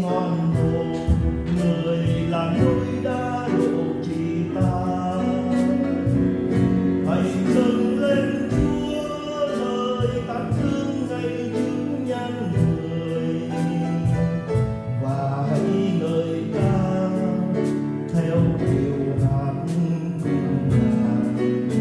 ngọn hồ, người là núi đá độ trì ta. Hãy dâng lên Chúa lời tán dương ngày chứng nhân người, và hãy ngợi ca theo điệu hát cùng Ngài.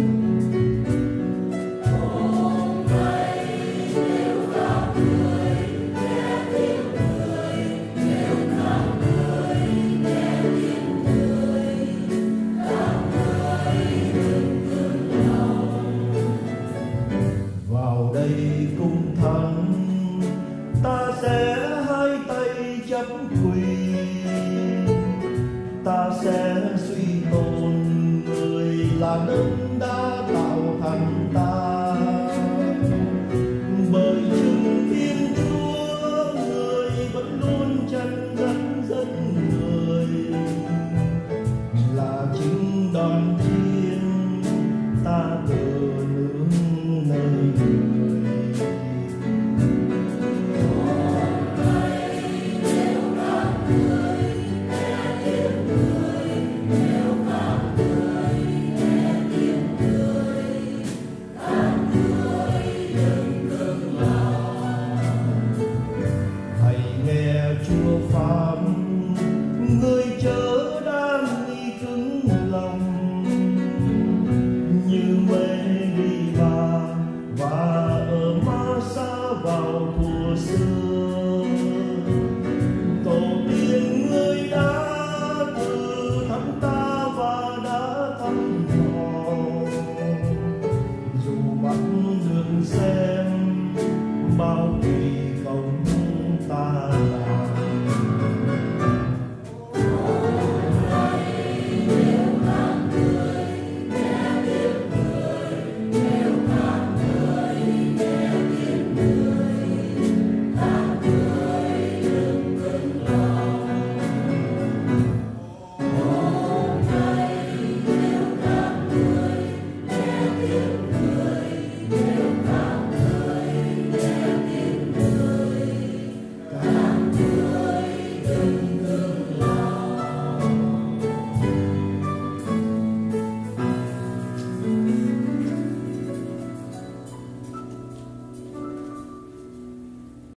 Hôm nay kêu khắp người nghe tiếng người, kêu khắp người nghe tiếng người, các người đừng ngừng lòng. Vào đây cùng thánh, ta sẽ hai tay chấp quỳ, ta sẽ suy tôn người là đấng đã tạo